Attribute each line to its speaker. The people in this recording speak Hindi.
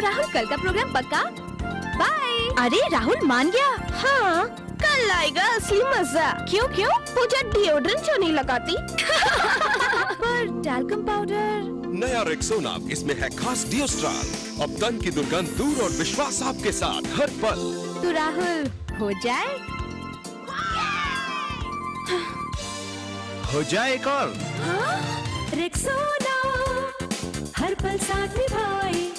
Speaker 1: राहुल कल का प्रोग्राम पक्का? बाय। अरे राहुल मान गया। हाँ कल आएगा असली मजा। क्यों क्यों? पूजा डिओड्रेंट क्यों नहीं लगाती? पर टैल्कम पाउडर।
Speaker 2: नया रेक्सोना, इसमें है खास डिओस्ट्राल। अब तन की दुर्गंध दूर और विश्वास आपके साथ हर पल।
Speaker 1: तो राहुल हो जाए?
Speaker 3: हो जाए एक और।
Speaker 1: हाँ? रेक्सोना हर पल साथ निभाए।